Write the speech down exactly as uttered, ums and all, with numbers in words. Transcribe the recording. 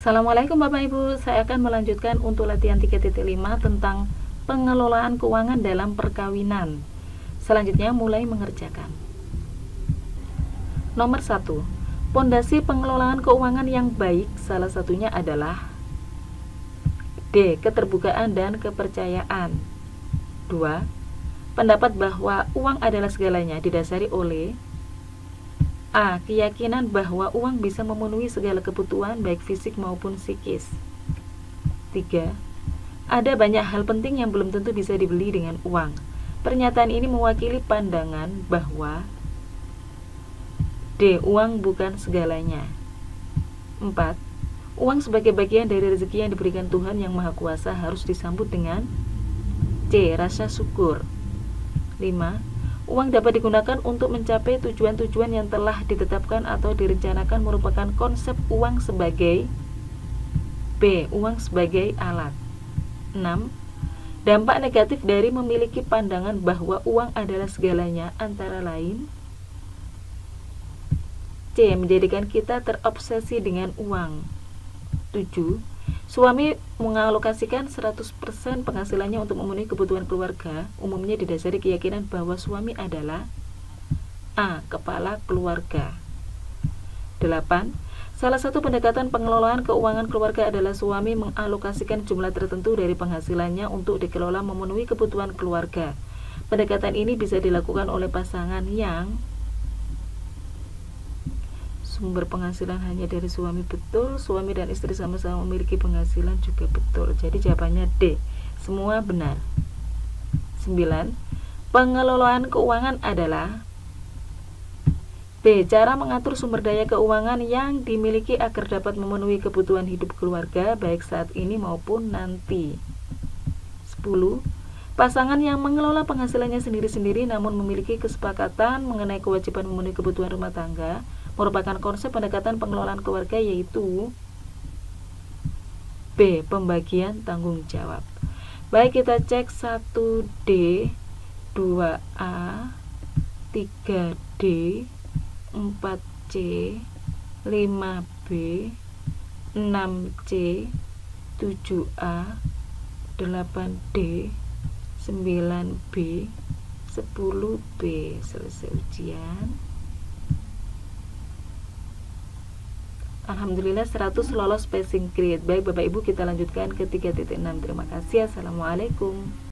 Assalamualaikum Bapak Ibu, saya akan melanjutkan untuk latihan tiga titik lima tentang pengelolaan keuangan dalam perkawinan. Selanjutnya mulai mengerjakan. Nomor satu. Pondasi pengelolaan keuangan yang baik salah satunya adalah D. Keterbukaan dan kepercayaan. Dua. Pendapat bahwa uang adalah segalanya didasari oleh A. Keyakinan bahwa uang bisa memenuhi segala kebutuhan baik fisik maupun psikis. Tiga. Ada banyak hal penting yang belum tentu bisa dibeli dengan uang. Pernyataan ini mewakili pandangan bahwa D. Uang bukan segalanya. Empat. Uang sebagai bagian dari rezeki yang diberikan Tuhan Yang Maha Kuasa harus disambut dengan C. Rasa syukur. Lima. Uang dapat digunakan untuk mencapai tujuan-tujuan yang telah ditetapkan atau direncanakan merupakan konsep uang sebagai B. Uang sebagai alat. Enam. Dampak negatif dari memiliki pandangan bahwa uang adalah segalanya antara lain C. Menjadikan kita terobsesi dengan uang. Tujuh. Suami mengalokasikan seratus persen penghasilannya untuk memenuhi kebutuhan keluarga, umumnya didasari keyakinan bahwa suami adalah A. Kepala keluarga. Delapan. Salah satu pendekatan pengelolaan keuangan keluarga adalah suami mengalokasikan jumlah tertentu dari penghasilannya untuk dikelola memenuhi kebutuhan keluarga. Pendekatan ini bisa dilakukan oleh pasangan yang sumber penghasilan hanya dari suami, betul. Suami dan istri sama-sama memiliki penghasilan, juga betul. Jadi jawabannya D, semua benar. Sembilan. Pengelolaan keuangan adalah B. Cara mengatur sumber daya keuangan yang dimiliki agar dapat memenuhi kebutuhan hidup keluarga baik saat ini maupun nanti. Sepuluh. Pasangan yang mengelola penghasilannya sendiri-sendiri namun memiliki kesepakatan mengenai kewajiban memenuhi kebutuhan rumah tangga merupakan konsep pendekatan pengelolaan keluarga, yaitu B. Pembagian tanggung jawab. Baik, kita cek satu D, dua A, tiga D, empat C, lima B, enam C, tujuh A, delapan D, sembilan B, sepuluh B. Selesai ujian. Alhamdulillah seratus lolos passing grade. Baik Bapak Ibu, kita lanjutkan ke tiga titik enam. Terima kasih. Assalamualaikum.